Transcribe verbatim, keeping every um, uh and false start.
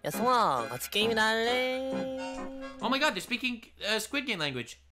야, 성아, 같이 게임이나 할래? Oh my god, they're speaking uh, Squid Game language.